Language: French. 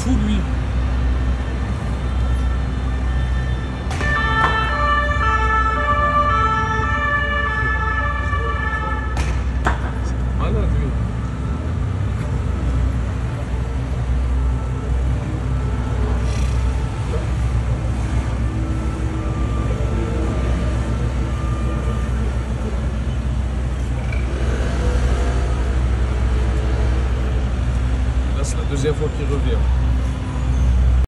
fou, lui. C'est malade, lui. Là, c'est la deuxième fois qu'il revient.